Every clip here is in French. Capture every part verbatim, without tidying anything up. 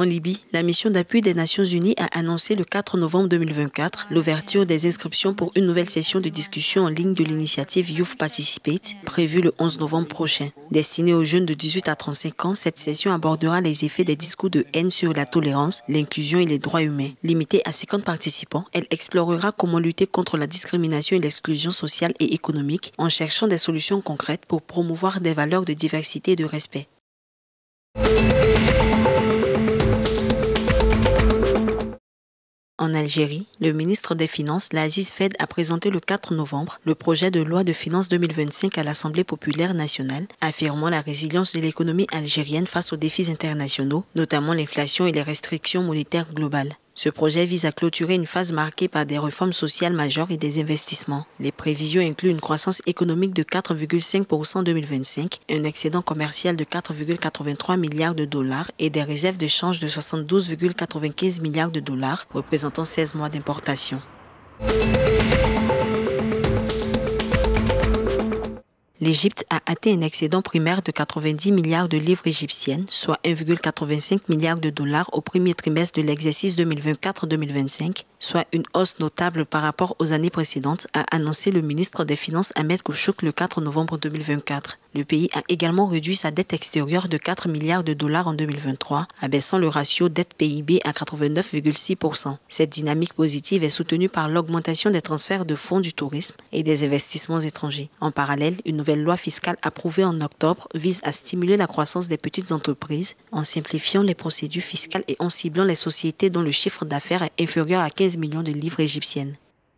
En Libye, la mission d'appui des Nations Unies a annoncé le quatre novembre deux mille vingt-quatre l'ouverture des inscriptions pour une nouvelle session de discussion en ligne de l'initiative Youth Participate, prévue le onze novembre prochain. Destinée aux jeunes de dix-huit à trente-cinq ans, cette session abordera les effets des discours de haine sur la tolérance, l'inclusion et les droits humains. Limitée à cinquante participants, elle explorera comment lutter contre la discrimination et l'exclusion sociale et économique en cherchant des solutions concrètes pour promouvoir des valeurs de diversité et de respect. En Algérie, le ministre des Finances, Laziz Fed, a présenté le quatre novembre le projet de loi de finances deux mille vingt-cinq à l'Assemblée populaire nationale, affirmant la résilience de l'économie algérienne face aux défis internationaux, notamment l'inflation et les restrictions monétaires globales. Ce projet vise à clôturer une phase marquée par des réformes sociales majeures et des investissements. Les prévisions incluent une croissance économique de quatre virgule cinq pour cent en deux mille vingt-cinq, un excédent commercial de quatre virgule quatre-vingt-trois milliards de dollars et des réserves de change de soixante-douze virgule quatre-vingt-quinze milliards de dollars, représentant seize mois d'importation. L'Égypte a atteint un excédent primaire de quatre-vingt-dix milliards de livres égyptiennes, soit un virgule quatre-vingt-cinq milliard de dollars au premier trimestre de l'exercice deux mille vingt-quatre deux mille vingt-cinq, soit une hausse notable par rapport aux années précédentes, a annoncé le ministre des Finances Ahmed Kouchouk le quatre novembre deux mille vingt-quatre. Le pays a également réduit sa dette extérieure de quatre milliards de dollars en deux mille vingt-trois, abaissant le ratio dette P I B à quatre-vingt-neuf virgule six pour cent. Cette dynamique positive est soutenue par l'augmentation des transferts de fonds du tourisme et des investissements étrangers. En parallèle, une nouvelle loi fiscale approuvée en octobre vise à stimuler la croissance des petites entreprises en simplifiant les procédures fiscales et en ciblant les sociétés dont le chiffre d'affaires est inférieur à quinze millions de livres égyptiennes.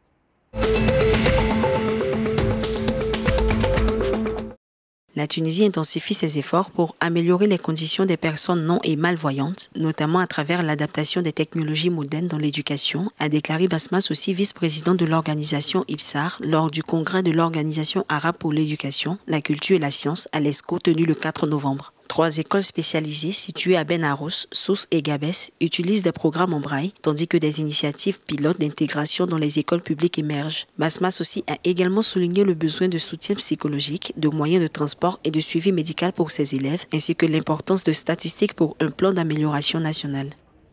La Tunisie intensifie ses efforts pour améliorer les conditions des personnes non et malvoyantes, notamment à travers l'adaptation des technologies modernes dans l'éducation, a déclaré Basma Soussi, vice-président de l'organisation I B S A R, lors du congrès de l'Organisation arabe pour l'éducation, la culture et la science à l'ESCO tenu le quatre novembre. Trois écoles spécialisées situées à Ben Arous, Sousse et Gabès utilisent des programmes en braille, tandis que des initiatives pilotes d'intégration dans les écoles publiques émergent. Basma Soussi a également souligné le besoin de soutien psychologique, de moyens de transport et de suivi médical pour ses élèves, ainsi que l'importance de statistiques pour un plan d'amélioration nationale.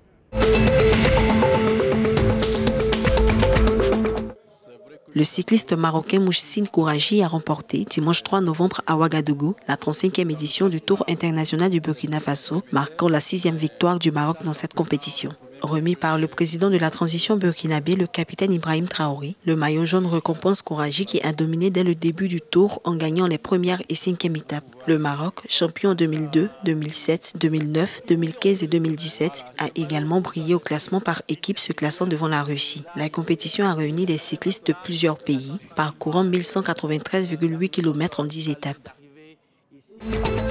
Le cycliste marocain Mouhsine Kouraji a remporté dimanche trois novembre à Ouagadougou la trente-cinquième édition du Tour international du Burkina Faso, marquant la sixième victoire du Maroc dans cette compétition. Remis par le président de la transition burkinabé, le capitaine Ibrahim Traoré, le maillot jaune récompense Kouraji qui a dominé dès le début du tour en gagnant les premières et cinquième étapes. Le Maroc, champion en deux mille deux, deux mille sept, deux mille neuf, deux mille quinze et deux mille dix-sept, a également brillé au classement par équipe, se classant devant la Russie. La compétition a réuni des cyclistes de plusieurs pays, parcourant mille cent quatre-vingt-treize virgule huit kilomètres en dix étapes.